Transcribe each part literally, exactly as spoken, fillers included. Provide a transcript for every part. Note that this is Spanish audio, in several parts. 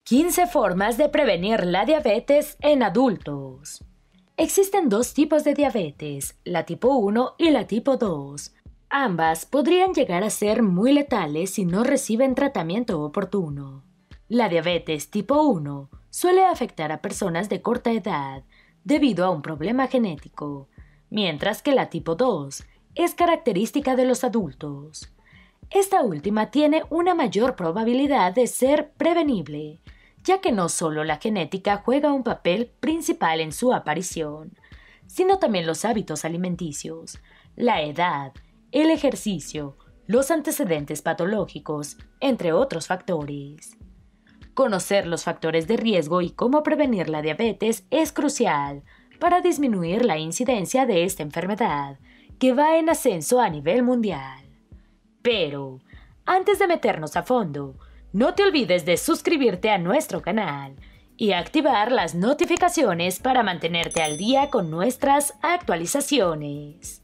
quince formas de prevenir la diabetes en adultos. Existen dos tipos de diabetes, la tipo uno y la tipo dos. Ambas podrían llegar a ser muy letales si no reciben tratamiento oportuno. La diabetes tipo uno suele afectar a personas de corta edad debido a un problema genético, mientras que la tipo dos es característica de los adultos. Esta última tiene una mayor probabilidad de ser prevenible, ya que no solo la genética juega un papel principal en su aparición, sino también los hábitos alimenticios, la edad, el ejercicio, los antecedentes patológicos, entre otros factores. Conocer los factores de riesgo y cómo prevenir la diabetes es crucial para disminuir la incidencia de esta enfermedad, que va en ascenso a nivel mundial. Pero, antes de meternos a fondo, no te olvides de suscribirte a nuestro canal y activar las notificaciones para mantenerte al día con nuestras actualizaciones.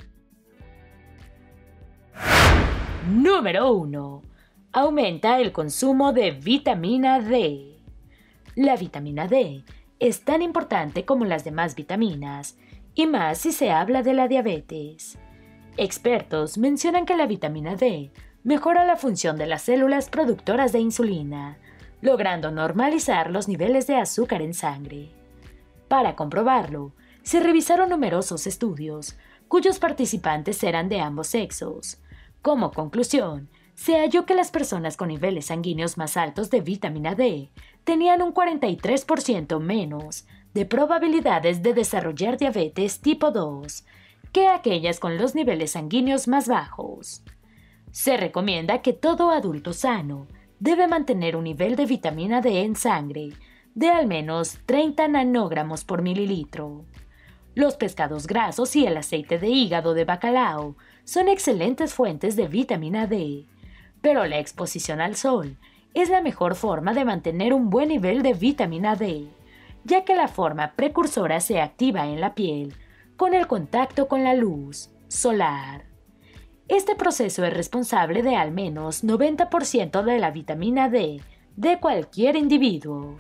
Número uno. Aumenta el consumo de vitamina D. La vitamina D es tan importante como las demás vitaminas, y más si se habla de la diabetes. Expertos mencionan que la vitamina D mejora la función de las células productoras de insulina, logrando normalizar los niveles de azúcar en sangre. Para comprobarlo, se revisaron numerosos estudios, cuyos participantes eran de ambos sexos. Como conclusión, se halló que las personas con niveles sanguíneos más altos de vitamina D tenían un cuarenta y tres por ciento menos de probabilidades de desarrollar diabetes tipo dos que aquellas con los niveles sanguíneos más bajos. Se recomienda que todo adulto sano debe mantener un nivel de vitamina D en sangre de al menos treinta nanogramos por mililitro. Los pescados grasos y el aceite de hígado de bacalao son excelentes fuentes de vitamina D, pero la exposición al sol es la mejor forma de mantener un buen nivel de vitamina D, ya que la forma precursora se activa en la piel con el contacto con la luz solar. Este proceso es responsable de al menos noventa por ciento de la vitamina D de cualquier individuo.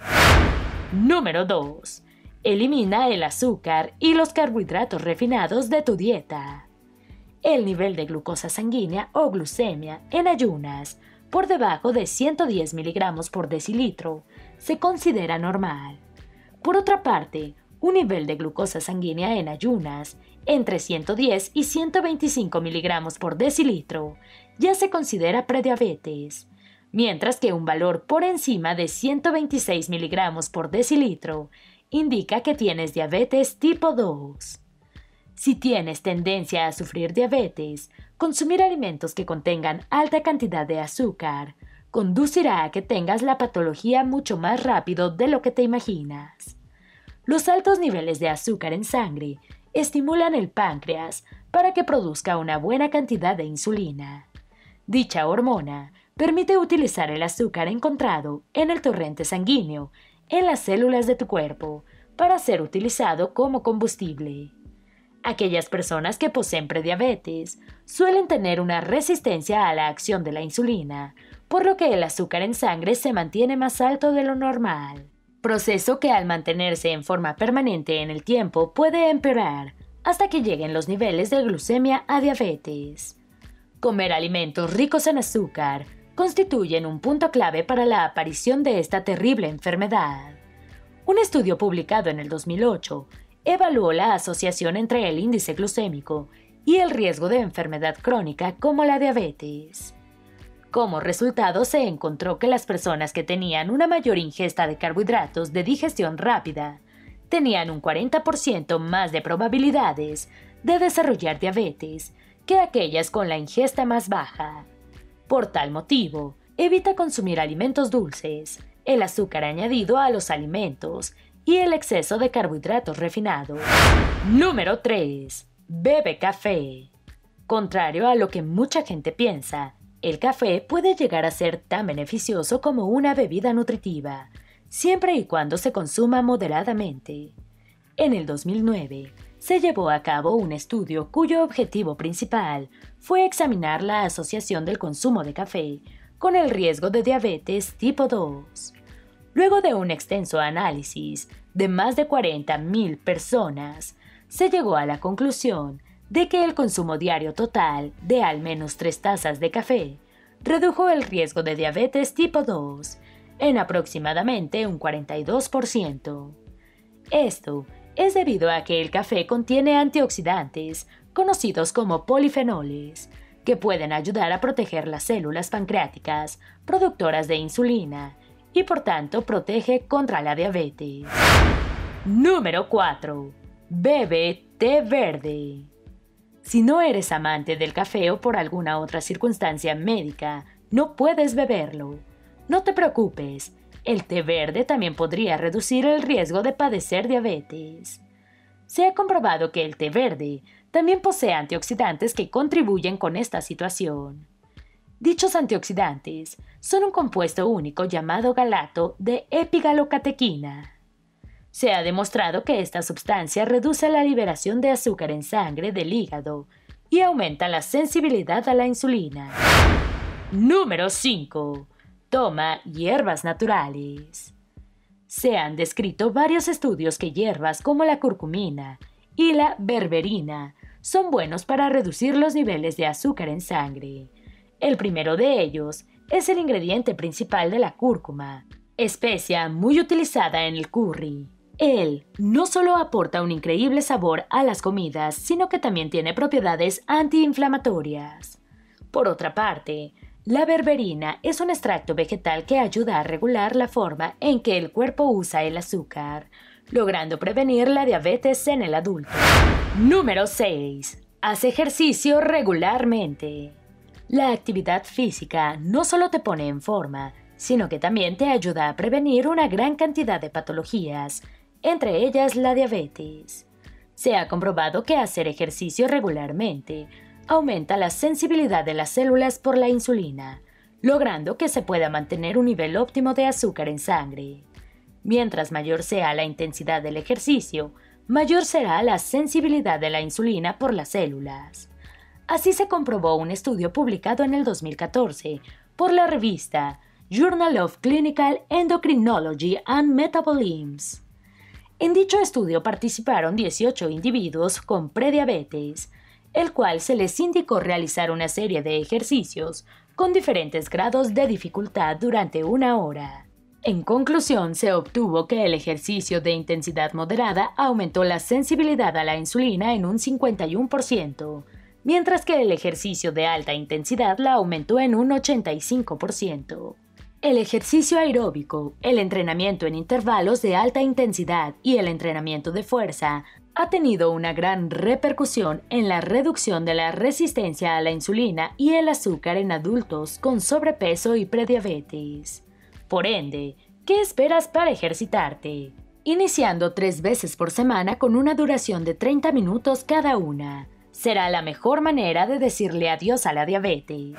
Número dos. Elimina el azúcar y los carbohidratos refinados de tu dieta. El nivel de glucosa sanguínea o glucemia en ayunas por debajo de ciento diez miligramos por decilitro se considera normal. Por otra parte, un nivel de glucosa sanguínea en ayunas entre ciento diez y ciento veinticinco miligramos por decilitro ya se considera prediabetes, mientras que un valor por encima de ciento veintiséis miligramos por decilitro indica que tienes diabetes tipo dos. Si tienes tendencia a sufrir diabetes, consumir alimentos que contengan alta cantidad de azúcar conducirá a que tengas la patología mucho más rápido de lo que te imaginas. Los altos niveles de azúcar en sangre estimulan el páncreas para que produzca una buena cantidad de insulina. Dicha hormona permite utilizar el azúcar encontrado en el torrente sanguíneo en las células de tu cuerpo para ser utilizado como combustible. Aquellas personas que poseen prediabetes suelen tener una resistencia a la acción de la insulina, por lo que el azúcar en sangre se mantiene más alto de lo normal. Proceso que al mantenerse en forma permanente en el tiempo puede empeorar hasta que lleguen los niveles de glucemia a diabetes. Comer alimentos ricos en azúcar constituyen un punto clave para la aparición de esta terrible enfermedad. Un estudio publicado en el dos mil ocho evaluó la asociación entre el índice glucémico y el riesgo de enfermedad crónica como la diabetes. Como resultado, se encontró que las personas que tenían una mayor ingesta de carbohidratos de digestión rápida tenían un cuarenta por ciento más de probabilidades de desarrollar diabetes que aquellas con la ingesta más baja. Por tal motivo, evita consumir alimentos dulces, el azúcar añadido a los alimentos y el exceso de carbohidratos refinados. Número tres. Bebe café. Contrario a lo que mucha gente piensa, el café puede llegar a ser tan beneficioso como una bebida nutritiva, siempre y cuando se consuma moderadamente. En el dos mil nueve, se llevó a cabo un estudio cuyo objetivo principal fue examinar la asociación del consumo de café con el riesgo de diabetes tipo dos. Luego de un extenso análisis de más de cuarenta mil personas, se llegó a la conclusión de que el consumo diario total de al menos tres tazas de café redujo el riesgo de diabetes tipo dos en aproximadamente un cuarenta y dos por ciento. Esto es debido a que el café contiene antioxidantes conocidos como polifenoles, que pueden ayudar a proteger las células pancreáticas productoras de insulina y por tanto protege contra la diabetes. Número cuatro. Bebe té verde. Si no eres amante del café o por alguna otra circunstancia médica, no puedes beberlo. No te preocupes, el té verde también podría reducir el riesgo de padecer diabetes. Se ha comprobado que el té verde también posee antioxidantes que contribuyen con esta situación. Dichos antioxidantes son un compuesto único llamado galato de epigalocatequina. Se ha demostrado que esta sustancia reduce la liberación de azúcar en sangre del hígado y aumenta la sensibilidad a la insulina. Número cinco. Toma hierbas naturales. Se han descrito varios estudios que hierbas como la curcumina y la berberina son buenos para reducir los niveles de azúcar en sangre. El primero de ellos es el ingrediente principal de la cúrcuma, especia muy utilizada en el curry. Él no solo aporta un increíble sabor a las comidas, sino que también tiene propiedades antiinflamatorias. Por otra parte, la berberina es un extracto vegetal que ayuda a regular la forma en que el cuerpo usa el azúcar, logrando prevenir la diabetes en el adulto. Número seis. Haz ejercicio regularmente. La actividad física no solo te pone en forma, sino que también te ayuda a prevenir una gran cantidad de patologías, entre ellas la diabetes. Se ha comprobado que hacer ejercicio regularmente aumenta la sensibilidad de las células por la insulina, logrando que se pueda mantener un nivel óptimo de azúcar en sangre. Mientras mayor sea la intensidad del ejercicio, mayor será la sensibilidad de la insulina por las células. Así se comprobó un estudio publicado en el dos mil catorce por la revista Journal of Clinical Endocrinology and Metabolism. En dicho estudio participaron dieciocho individuos con prediabetes, el cual se les indicó realizar una serie de ejercicios con diferentes grados de dificultad durante una hora. En conclusión, se obtuvo que el ejercicio de intensidad moderada aumentó la sensibilidad a la insulina en un cincuenta y uno por ciento, mientras que el ejercicio de alta intensidad la aumentó en un ochenta y cinco por ciento. El ejercicio aeróbico, el entrenamiento en intervalos de alta intensidad y el entrenamiento de fuerza ha tenido una gran repercusión en la reducción de la resistencia a la insulina y el azúcar en adultos con sobrepeso y prediabetes. Por ende, ¿qué esperas para ejercitarte? Iniciando tres veces por semana con una duración de treinta minutos cada una. Será la mejor manera de decirle adiós a la diabetes.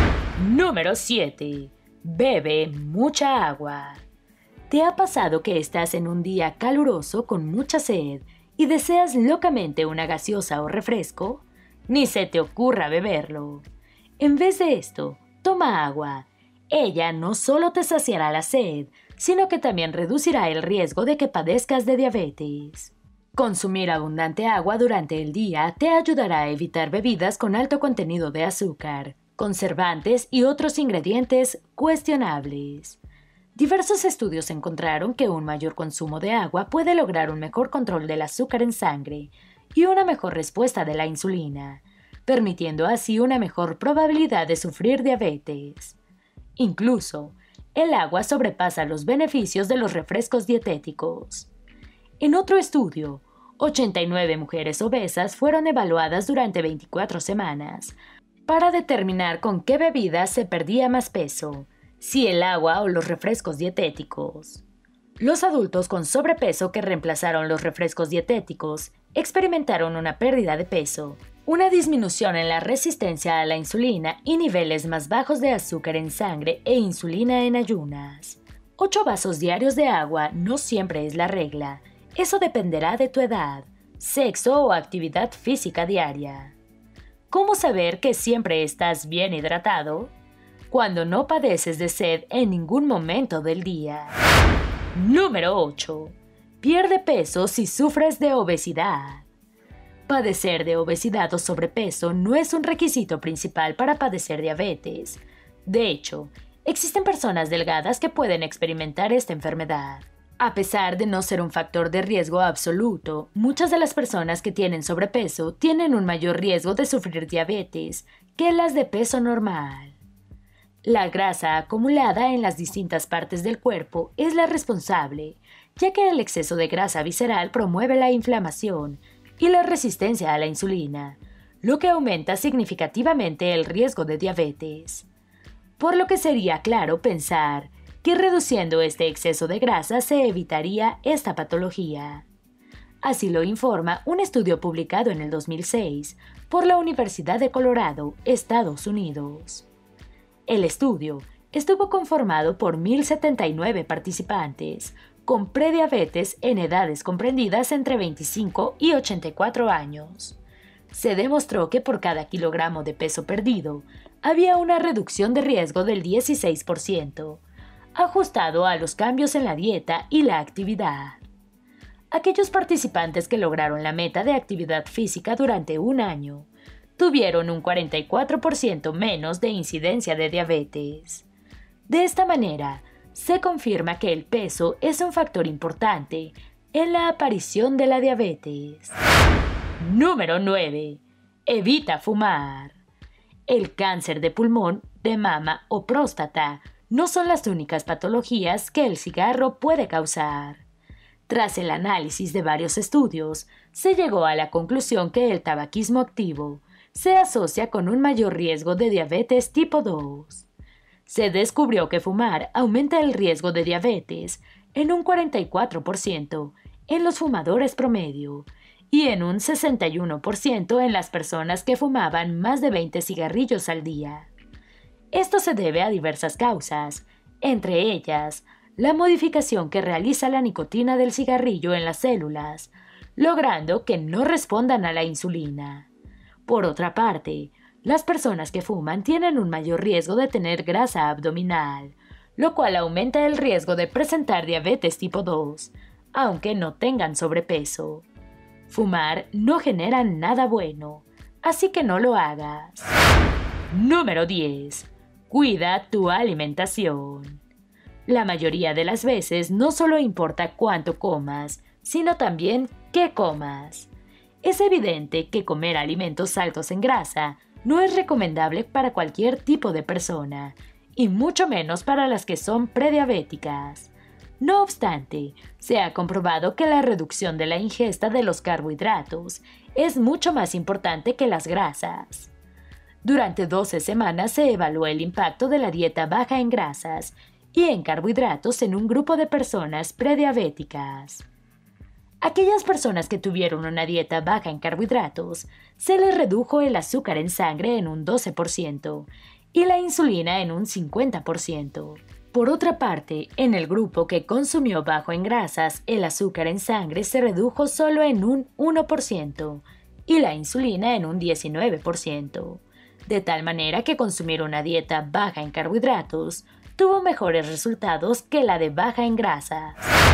Número siete. Bebe mucha agua. ¿Te ha pasado que estás en un día caluroso con mucha sed y deseas locamente una gaseosa o refresco? Ni se te ocurra beberlo. En vez de esto, toma agua. Ella no solo te saciará la sed, sino que también reducirá el riesgo de que padezcas de diabetes. Consumir abundante agua durante el día te ayudará a evitar bebidas con alto contenido de azúcar, conservantes y otros ingredientes cuestionables. Diversos estudios encontraron que un mayor consumo de agua puede lograr un mejor control del azúcar en sangre y una mejor respuesta de la insulina, permitiendo así una mejor probabilidad de sufrir diabetes. Incluso, el agua sobrepasa los beneficios de los refrescos dietéticos. En otro estudio, ochenta y nueve mujeres obesas fueron evaluadas durante veinticuatro semanas para determinar con qué bebida se perdía más peso, si el agua o los refrescos dietéticos. Los adultos con sobrepeso que reemplazaron los refrescos dietéticos experimentaron una pérdida de peso, una disminución en la resistencia a la insulina y niveles más bajos de azúcar en sangre e insulina en ayunas. Ocho vasos diarios de agua no siempre es la regla. Eso dependerá de tu edad, sexo o actividad física diaria. ¿Cómo saber que siempre estás bien hidratado? Cuando no padeces de sed en ningún momento del día. Número ocho. Pierde peso si sufres de obesidad. Padecer de obesidad o sobrepeso no es un requisito principal para padecer diabetes. De hecho, existen personas delgadas que pueden experimentar esta enfermedad. A pesar de no ser un factor de riesgo absoluto, muchas de las personas que tienen sobrepeso tienen un mayor riesgo de sufrir diabetes que las de peso normal. La grasa acumulada en las distintas partes del cuerpo es la responsable, ya que el exceso de grasa visceral promueve la inflamación y la resistencia a la insulina, lo que aumenta significativamente el riesgo de diabetes. Por lo que sería claro pensar que reduciendo este exceso de grasa se evitaría esta patología. Así lo informa un estudio publicado en el dos mil seis por la Universidad de Colorado, Estados Unidos. El estudio estuvo conformado por mil setenta y nueve participantes con prediabetes en edades comprendidas entre veinticinco y ochenta y cuatro años. Se demostró que por cada kilogramo de peso perdido había una reducción de riesgo del dieciséis por ciento, ajustado a los cambios en la dieta y la actividad. Aquellos participantes que lograron la meta de actividad física durante un año tuvieron un cuarenta y cuatro por ciento menos de incidencia de diabetes. De esta manera, se confirma que el peso es un factor importante en la aparición de la diabetes. Número nueve. Evita fumar. El cáncer de pulmón, de mama o próstata no son las únicas patologías que el cigarro puede causar. Tras el análisis de varios estudios, se llegó a la conclusión que el tabaquismo activo se asocia con un mayor riesgo de diabetes tipo dos. Se descubrió que fumar aumenta el riesgo de diabetes en un cuarenta y cuatro por ciento en los fumadores promedio y en un sesenta y uno por ciento en las personas que fumaban más de veinte cigarrillos al día. Esto se debe a diversas causas, entre ellas, la modificación que realiza la nicotina del cigarrillo en las células, logrando que no respondan a la insulina. Por otra parte, las personas que fuman tienen un mayor riesgo de tener grasa abdominal, lo cual aumenta el riesgo de presentar diabetes tipo dos, aunque no tengan sobrepeso. Fumar no genera nada bueno, así que no lo hagas. Número diez. Cuida tu alimentación. La mayoría de las veces no solo importa cuánto comas, sino también qué comas. Es evidente que comer alimentos altos en grasa no es recomendable para cualquier tipo de persona, y mucho menos para las que son prediabéticas. No obstante, se ha comprobado que la reducción de la ingesta de los carbohidratos es mucho más importante que las grasas. Durante doce semanas se evaluó el impacto de la dieta baja en grasas y en carbohidratos en un grupo de personas prediabéticas. Aquellas personas que tuvieron una dieta baja en carbohidratos, se les redujo el azúcar en sangre en un doce por ciento y la insulina en un cincuenta por ciento. Por otra parte, en el grupo que consumió bajo en grasas, el azúcar en sangre se redujo solo en un uno por ciento y la insulina en un diecinueve por ciento. De tal manera que consumir una dieta baja en carbohidratos tuvo mejores resultados que la de baja en grasas.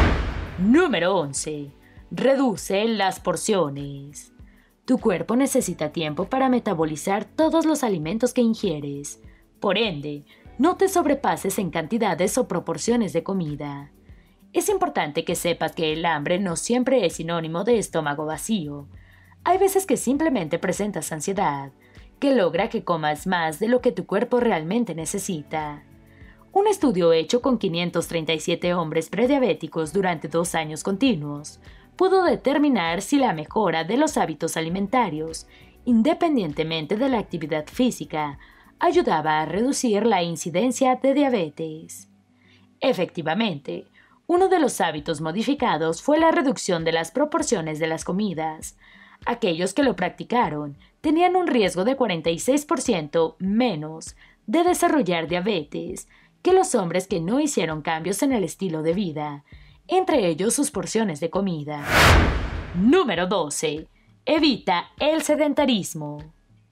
Número once. Reduce las porciones. Tu cuerpo necesita tiempo para metabolizar todos los alimentos que ingieres. Por ende, no te sobrepases en cantidades o proporciones de comida. Es importante que sepas que el hambre no siempre es sinónimo de estómago vacío. Hay veces que simplemente presentas ansiedad, que logra que comas más de lo que tu cuerpo realmente necesita. Un estudio hecho con quinientos treinta y siete hombres prediabéticos durante dos años continuos pudo determinar si la mejora de los hábitos alimentarios, independientemente de la actividad física, ayudaba a reducir la incidencia de diabetes. Efectivamente, uno de los hábitos modificados fue la reducción de las proporciones de las comidas. Aquellos que lo practicaron tenían un riesgo de cuarenta y seis por ciento menos de desarrollar diabetes que los hombres que no hicieron cambios en el estilo de vida, entre ellos sus porciones de comida. Número doce. Evita el sedentarismo.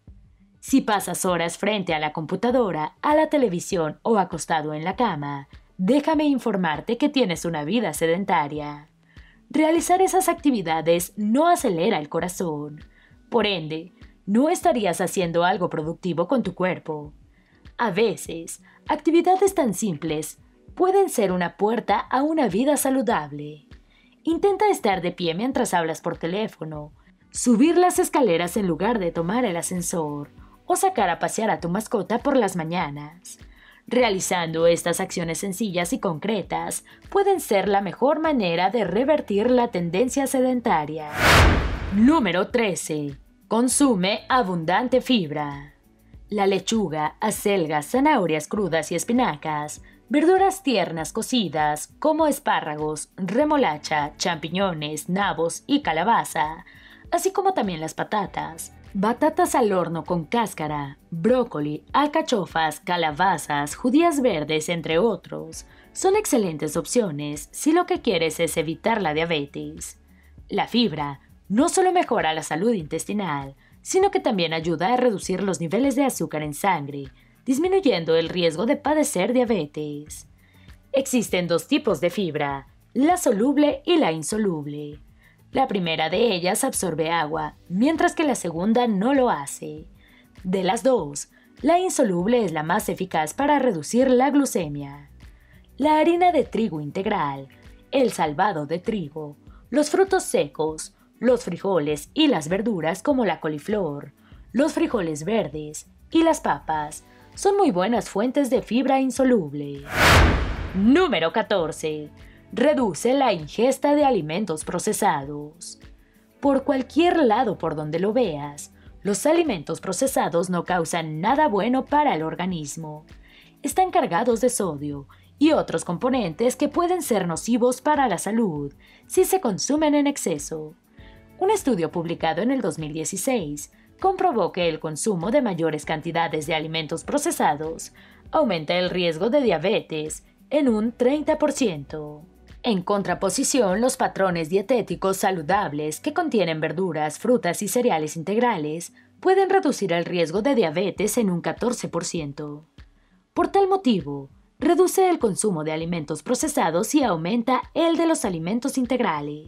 Si pasas horas frente a la computadora, a la televisión o acostado en la cama, déjame informarte que tienes una vida sedentaria. Realizar esas actividades no acelera el corazón. Por ende, no estarías haciendo algo productivo con tu cuerpo. A veces, actividades tan simples pueden ser una puerta a una vida saludable. Intenta estar de pie mientras hablas por teléfono, subir las escaleras en lugar de tomar el ascensor o sacar a pasear a tu mascota por las mañanas. Realizando estas acciones sencillas y concretas pueden ser la mejor manera de revertir la tendencia sedentaria. Número trece. Consume abundante fibra. La lechuga, acelgas, zanahorias crudas y espinacas, verduras tiernas cocidas como espárragos, remolacha, champiñones, nabos y calabaza, así como también las patatas, batatas al horno con cáscara, brócoli, alcachofas, calabazas, judías verdes, entre otros, son excelentes opciones si lo que quieres es evitar la diabetes. La fibra no solo mejora la salud intestinal, sino que también ayuda a reducir los niveles de azúcar en sangre, disminuyendo el riesgo de padecer diabetes. Existen dos tipos de fibra, la soluble y la insoluble. La primera de ellas absorbe agua, mientras que la segunda no lo hace. De las dos, la insoluble es la más eficaz para reducir la glucemia. La harina de trigo integral, el salvado de trigo, los frutos secos, los frijoles y las verduras como la coliflor, los frijoles verdes y las papas son muy buenas fuentes de fibra insoluble. Número catorce. Reduce la ingesta de alimentos procesados. Por cualquier lado por donde lo veas, los alimentos procesados no causan nada bueno para el organismo. Están cargados de sodio y otros componentes que pueden ser nocivos para la salud si se consumen en exceso. Un estudio publicado en el dos mil dieciséis comprobó que el consumo de mayores cantidades de alimentos procesados aumenta el riesgo de diabetes en un treinta por ciento. En contraposición, los patrones dietéticos saludables que contienen verduras, frutas y cereales integrales pueden reducir el riesgo de diabetes en un catorce por ciento. Por tal motivo, reduce el consumo de alimentos procesados y aumenta el de los alimentos integrales.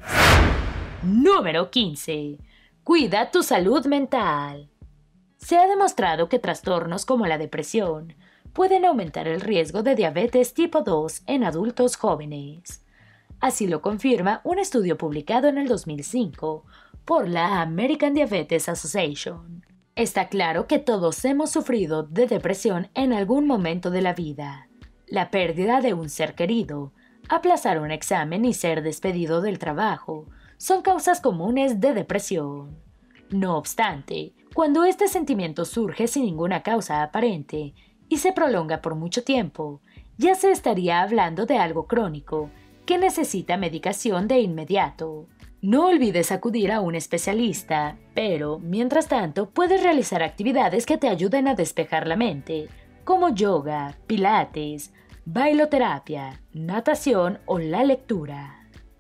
Número quince. Cuida tu salud mental. Se ha demostrado que trastornos como la depresión pueden aumentar el riesgo de diabetes tipo dos en adultos jóvenes. Así lo confirma un estudio publicado en el dos mil cinco por la American Diabetes Association. Está claro que todos hemos sufrido de depresión en algún momento de la vida. La pérdida de un ser querido, aplazar un examen y ser despedido del trabajo son causas comunes de depresión. No obstante, cuando este sentimiento surge sin ninguna causa aparente y se prolonga por mucho tiempo, ya se estaría hablando de algo crónico que necesita medicación de inmediato. No olvides acudir a un especialista, pero, mientras tanto, puedes realizar actividades que te ayuden a despejar la mente, como yoga, pilates, bailoterapia, natación o la lectura.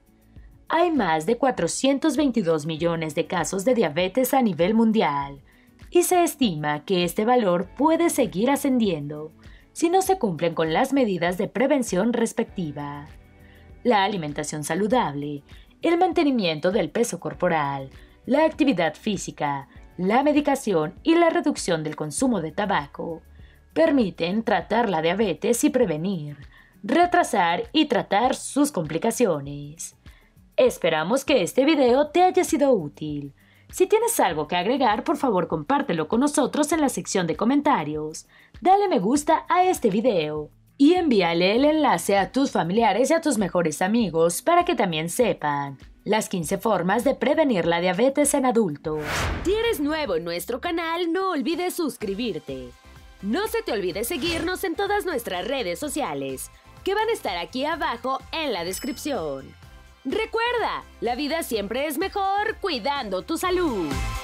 Hay más de cuatrocientos veintidós millones de casos de diabetes a nivel mundial, y se estima que este valor puede seguir ascendiendo si no se cumplen con las medidas de prevención respectiva. La alimentación saludable, el mantenimiento del peso corporal, la actividad física, la medicación y la reducción del consumo de tabaco permiten tratar la diabetes y prevenir, retrasar y tratar sus complicaciones. Esperamos que este video te haya sido útil. Si tienes algo que agregar, por favor compártelo con nosotros en la sección de comentarios. Dale me gusta a este video y envíale el enlace a tus familiares y a tus mejores amigos para que también sepan las quince formas de prevenir la diabetes en adultos. Si eres nuevo en nuestro canal, no olvides suscribirte. No se te olvide seguirnos en todas nuestras redes sociales, que van a estar aquí abajo en la descripción. Recuerda, la vida siempre es mejor cuidando tu salud.